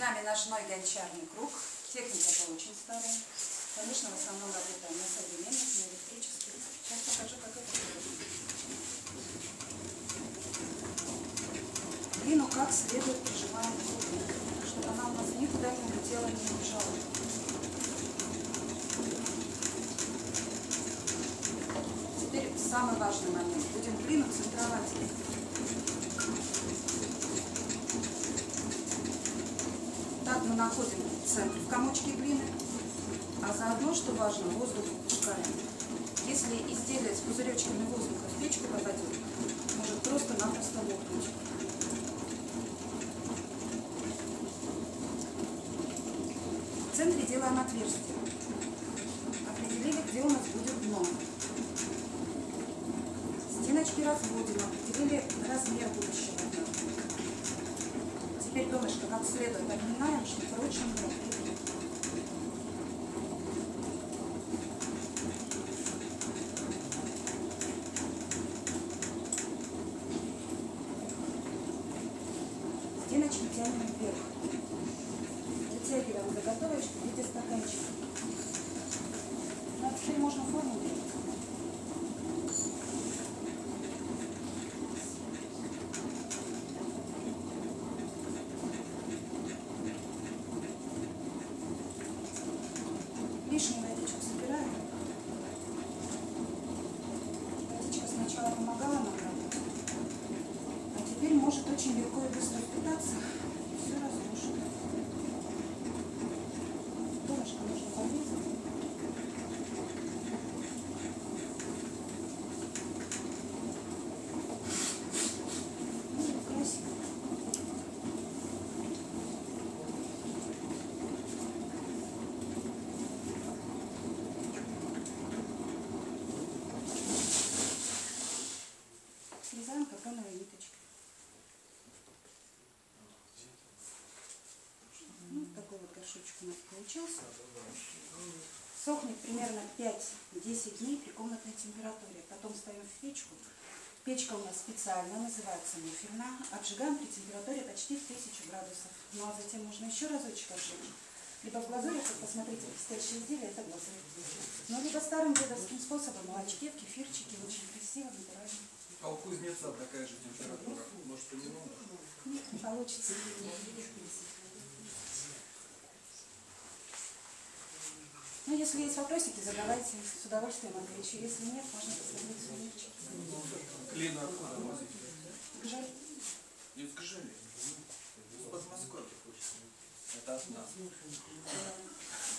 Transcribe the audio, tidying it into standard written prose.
нами ножной гончарный круг. Техника это очень старая. Конечно, в основном работаем на современных, на электрических. Сейчас покажу, как это делать. Глину как следует прижимаем к кругу, чтобы она у нас никуда не улетела, не убежала. Теперь самый важный момент. Будем глину центровать. Так мы находим центр в комочке глины, а заодно, что важно, воздух выпускаем. Если изделие с пузыречками воздуха в печку попадет, может просто-напросто лопнуть. В центре делаем отверстие. Определили, где у нас будет дно. Стеночки разводим, определили размер будущего дна. Теперь донышко как следует обминаем, чтобы прочно было. Стеночки тянем вверх. Вытягиваем заготовочку в виде стаканчика. Ну, а теперь можно форму делать. Лишнюю водичку собираем. Водичка сначала помогала нам работать, а теперь может очень легко и быстро впитаться и все разрушит. Донышко нужно порезать. Ну, красиво. Срезаем картоновой ниточкой. Ну, такой вот горшочек у нас получился. Сохнет примерно 5-10 дней при комнатной температуре. Потом ставим в печку. Печка у нас специальная, называется муфельная. Обжигаем при температуре почти в 1000 градусов. Ну а затем можно еще разочек обжечь. Либо в глазури, как посмотрите, блестящее изделие, это глазурь. Ну, либо старым дедовским способом, молочке, в кефирчике, очень красиво, натурально. А у кузнеца такая же температура. Может, и не надо? Нет, не получится. Ну, если есть вопросики, задавайте, с удовольствием отвечу. Если нет, можно посмотреть сувенирчики. Глину откуда возите? Жаль. Из Гжели. Из Подмосковья. Это от нас.